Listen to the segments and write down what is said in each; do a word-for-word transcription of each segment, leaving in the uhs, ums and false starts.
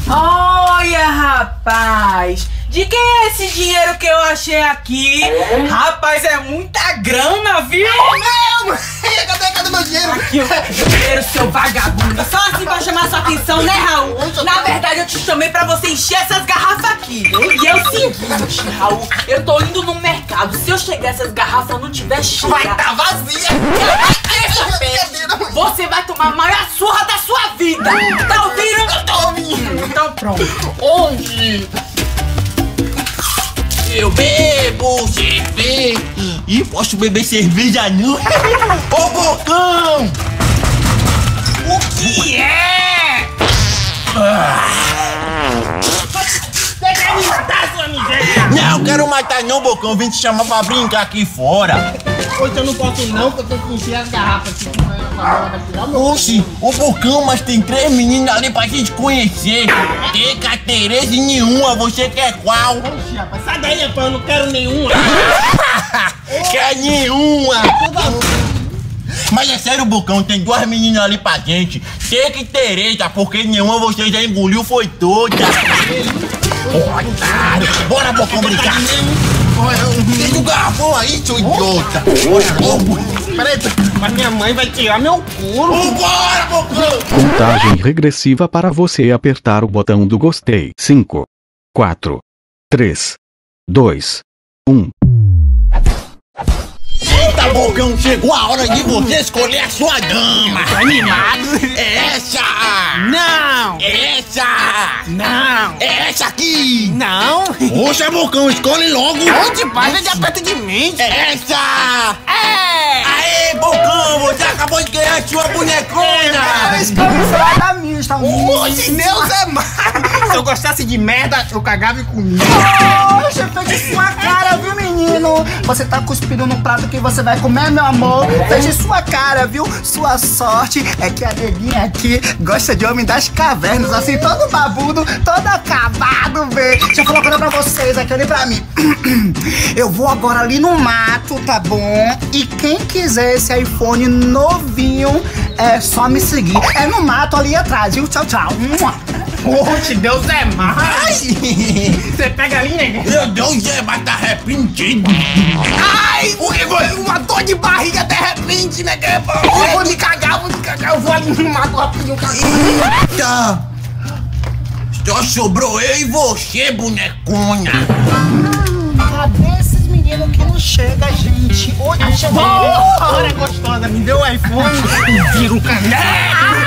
Olha, rapaz, de quem é esse dinheiro que eu achei aqui? Rapaz, é muita grana, viu? É meu! Cadê, cadê meu dinheiro? Aqui, o dinheiro, seu vagabundo. Só assim pra chamar sua atenção, né, Raul? Na verdade, eu te chamei pra você encher essas garrafas aqui. E é o seguinte, Raul, eu tô indo no mercado. Se eu chegar essas garrafas e não tiver cheia, vai tá vazia! Você vai tomar a maior surra da sua vida! Tá ouvindo? Eu tô ouvindo! Então pronto. Onde? Eu bebo cerveja. Ih, posso beber cerveja não? Ô, Bocão! O que é? Você quer me matar, sua miséria? Não, eu quero matar não, Bocão. Eu vim te chamar pra brincar aqui fora. Hoje eu não posso não, porque eu tenho que encher as garrafas aqui. Oxi, ô Bocão, mas tem três meninas ali pra gente conhecer. Tem Catereza e nenhuma, você quer qual? Oxi, rapaz, sai daí, rapaz, eu não quero nenhuma. Quer nenhuma. Mas é sério, Bocão, tem duas meninas ali pra gente. Tem que Tereza, porque nenhuma você já engoliu, foi toda. Otário, bora, Bocão, brincar. Tem um garrafão aí, seu idiota. Olha logo. Peraí, mas minha mãe vai tirar meu couro. Bora, Bocão. Contagem regressiva para você apertar o botão do gostei. cinco, quatro, três, dois, um. Eita, Bocão, chegou a hora de você escolher a sua dama. Tô animado. É essa. Não. É essa. Não. É essa aqui. Não. Poxa, Bocão, escolhe logo. Onde vai de perto de mim? É essa. É. Aê, Bocão, você acabou de ganhar a sua bonecona. Escolhe só da minha, está muito. Deus é mais. Se eu gostasse de merda, eu cagava e comia. Poxa, fez sua cara, viu, menino? Você tá cuspindo no prato que você vai comer, meu amor. Fez sua cara, viu? Sua sorte é que a neguinha aqui gosta de homem das cavernas, assim, todo babudo, todo acabado, vê. Deixa eu falar uma coisa pra vocês aqui, olhem pra mim. Eu vou agora ali no mato, tá bom? E quem quiser esse iPhone novinho, é só me seguir. É no mato ali atrás, viu? Tchau, tchau. Poxa, Deus é mais. Você pega ali, né? Meu Deus, é, mas tá arrependido. Ai, o que foi? Uma dor de barriga de repente, né? Eu vou me cagar, vou me cagar. Eu vou ali no mato rapidinho cagar. Eita! Só sobrou eu e você, bonecona. Cadê esses meninos que não chegam, gente? Oi, chegou. Olha, gostosa, me deu o iPhone. Vira o caneco.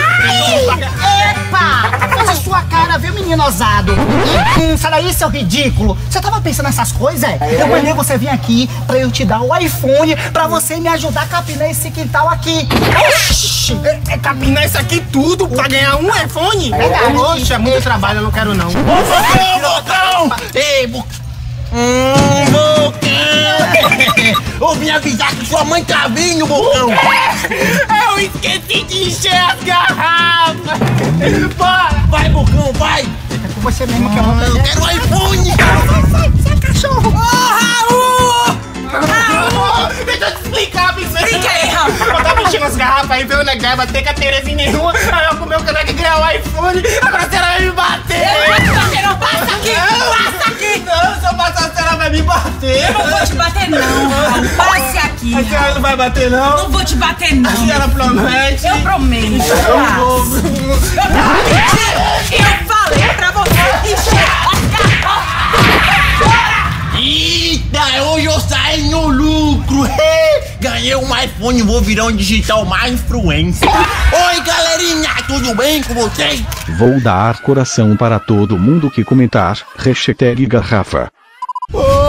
Epa! Faz a sua cara, viu, menino ousado? Hum, sai daí, seu ridículo. Você tava pensando nessas coisas, é? Eu mandei você vir aqui pra eu te dar o iPhone pra você me ajudar a capinar esse quintal aqui. Oxi! É, é capinar isso aqui tudo pra ganhar um iPhone? Verdade. Poxa, é muito trabalho, eu não quero não. Ô, Bocão! Ei, Bocão! Hum, Bocão! Eu vim avisar que sua mãe tá vindo, Bocão! Eu esqueci de encher as garrafas! Bora! Vai, Bocão, vai! É com você mesmo que eu vou Eu fazer. quero o iPhone! Sai, sai, sai, cachorro! Ô, Raul! Raul! Deixa eu te explicar, princesa! Fica aí, Raul! Eu tava enchendo as garrafas aí, veio o negar, vai ter que a Tereza em nenhuma. Aí eu comeu o caneco e ganhar o iPhone. Agora a senhora vai me bater! Não passa aqui! Passa aqui! Não, se eu passar, a senhora vai me bater! Eu não vou te bater não, Raul. Passe aqui. A senhora não vai bater, não? Não vou te bater não. A senhora promete? Eu prometo. Eu vou. Eu falei pra você encher as garrafas. Eita, hoje eu saí no lucro! Ganhei um iPhone e vou virar um digital mais influencer! Oi, galerinha, tudo bem com vocês? Vou dar coração para todo mundo que comentar. Hashtag garrafa. Ô,